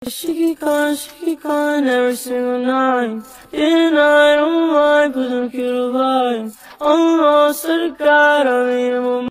She keep calling every single night. And I don't mind, 'cause I'm cute to vibe. Oh, no, I swear to God, I mean,